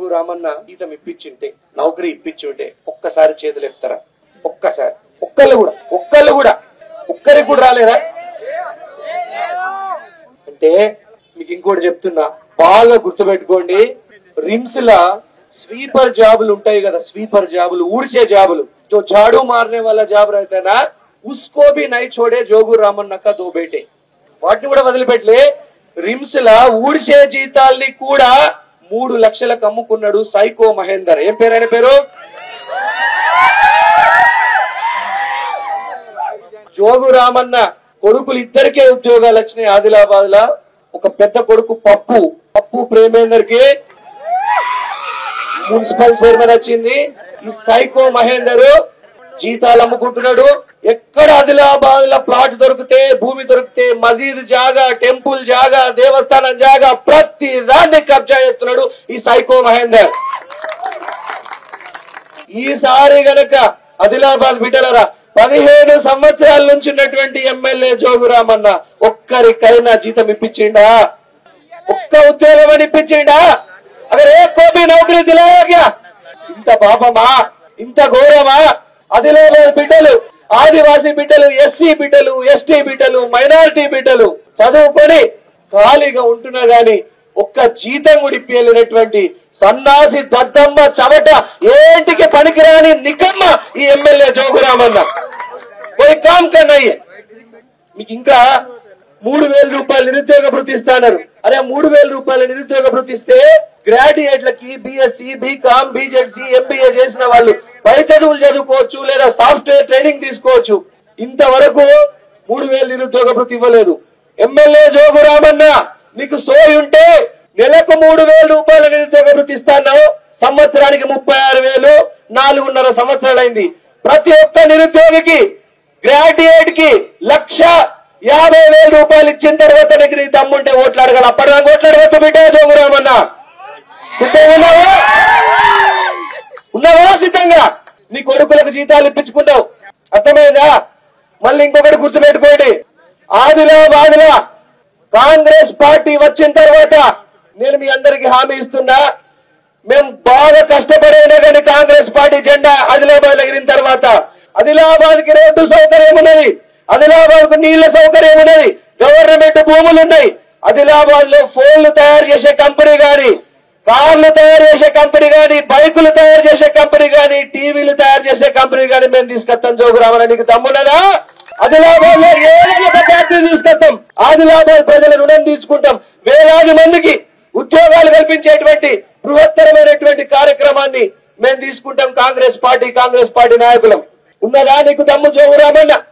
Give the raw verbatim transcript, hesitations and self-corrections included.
రామన్న జీతం ఇప్పించుంటే, నౌకరీ ఇప్పించుంటే ఒక్కసారి చేతులు ఎత్తారా? ఒక్కసారి ఒక్కళ్ళు కూడా ఒక్కళ్ళు కూడా ఒక్కరికి కూడా రాలేదా? అంటే మీకు ఇంకోటి చెప్తున్నా, బాగా గుర్తుపెట్టుకోండి. रिम्स ला स्वीपर జాబులు ఉంటాయి కదా, స్వీపర్ జాబులు, ఊడ్చే జాబులు, जो झाड़ू मारने वाला జాబ్ रहता है ना, उसको भी नहीं छोड़े जोगू रामन्न का दो बेटे. వాటిని కూడా వదిలిపెట్టలే. రిమ్స్ లా ఊడ్చే జీతాల్ని కూడా మూడు లక్షలకు అమ్ముకున్నాడు సైకో మహేందర్. ఏం పేరు ఆయన పేరు? జోగు రామన్న కొడుకులు ఇద్దరికే ఉద్యోగాలు వచ్చినాయి ఆదిలాబాద్ లా. ఒక పెద్ద కొడుకు పప్పు పప్పు ప్రేమేందర్ కి మున్సిపల్ చైర్మన్ వచ్చింది. ఈ సైకో మహేందర్ జీతాలు అమ్ముకుంటున్నాడు. ఎక్కడ ఆదిలాబాద్ లో ప్లాట్ దొరికితే, భూమి దొరికితే, మసీద్ జాగా, టెంపుల్ జాగా, దేవస్థానం జాగా, ప్రతి దాన్ని కబ్జా చేస్తున్నాడు ఈ సైకో మహేందర్. ఈసారి గనక ఆదిలాబాద్ బిడ్డలరా, పదిహేను సంవత్సరాల నుంచి ఉన్నటువంటి ఎమ్మెల్యే జోగు రామన్న ఒక్కరికైనా జీతం ఇప్పించిండా? ఒక్క ఉద్యోగం అని ఇప్పించిండా? అగర్ ఏ కోబీ నౌకరీ దిలాయా క్యా? ఇంత పాపమా, ఇంత ఘోరమా? ఆదిలాబాద్ బిడ్డలు, ఆదివాసీ బిడ్డలు, ఎస్సీ బిడ్డలు, ఎస్టీ బిడ్డలు, మైనారిటీ బిడ్డలు చదువుకొని ఖాళీగా ఉంటున్నా గాని ఒక్క జీతం కూడా ఇప్పియలేనటువంటి సన్నాసి దద్దమ్మ చవట, ఏంటికి పనికిరాని నికమ్మ ఈ ఎమ్మెల్యే జోగు రామన్న. పోయి కామ్ కన్నయ్య. మీకు ఇంకా మూడు వేల రూపాయలు నిరుద్యోగ భృతి ఇస్తాన్నారు. అరే మూడు వేల రూపాయల నిరుద్యోగ భృతి ఇస్తే గ్రాడ్యుయేట్లకి బీఎస్సీ, బీకామ్, బీజెడ్సీ, ఎంబీఏ చేసిన వాళ్ళు పై చదువులు చదువుకోవచ్చు, లేదా సాఫ్ట్వేర్ ట్రైనింగ్ తీసుకోవచ్చు. ఇంతవరకు మూడు వేల నిరుద్యోగ భృతి ఇవ్వలేదు. ఎమ్మెల్యే జోగు రామన్న నీకు సోయి ఉంటే నెలకు మూడు వేల రూపాయల నిరుద్యోగ భృతి ఇస్తాను. సంవత్సరానికి ముప్పై ఆరు వేలు, నాలుగున్నర సంవత్సరాలైంది. ప్రతి ఒక్క నిరుద్యోగికి, గ్రాడ్యుయేట్ కి లక్ష యాభై వేల రూపాయలు ఇచ్చిన తర్వాత నీకు నీ తమ్ముంటే ఓట్లు అడగాలి. అప్పటిదాకా ఓట్లు అడగద్దు బిడ్డ జోగు రామన్న. సిద్ధంగా ఉన్నావా? ఉన్నావా సిద్ధంగా? నీ కొడుకులకు జీతాలు ఇప్పించుకున్నావు. అర్థమైందా? మళ్ళీ ఇంకొకటి గుర్తుపెట్టుకోండి, ఆదిలాబాద్ లో కాంగ్రెస్ పార్టీ వచ్చిన తర్వాత నేను మీ అందరికి హామీ ఇస్తున్నా, మేము బాగా కష్టపడైనా కానీ కాంగ్రెస్ పార్టీ జెండా ఆదిలాబాద్ ఎగిరిన తర్వాత ఆదిలాబాద్ కి రోడ్డు సౌకర్యం ఉన్నది, ఆదిలాబాద్ కు నీళ్ల సౌకర్యం ఉన్నది, గవర్నమెంట్ భూములు ఉన్నాయి. ఆదిలాబాద్ లో ఫోన్లు తయారు చేసే కంపెనీ గాని, కార్లు తయారు చేసే కంపెనీ గాని, బైకులు తయారు చేసే కంపెనీ గాని, టీవీలు తయారు చేసే కంపెనీ గాని మేము తీసుకొస్తాం. జోగు రామన్న నీకు దమ్మున్నదా? ఆదిలాబాద్ లో ఏదైనా ఒక ఫ్యాక్టరీ తీసుకొస్తాం. ఆదిలాబాద్ ప్రజల రుణం తీసుకుంటాం. వేలాది మందికి ఉద్యోగాలు కల్పించేటువంటి బృహత్తరమైనటువంటి కార్యక్రమాన్ని మేము తీసుకుంటాం. కాంగ్రెస్ పార్టీ కాంగ్రెస్ పార్టీ నాయకులం. ఉన్నదా నీకు దమ్ము జోగు రామన్న?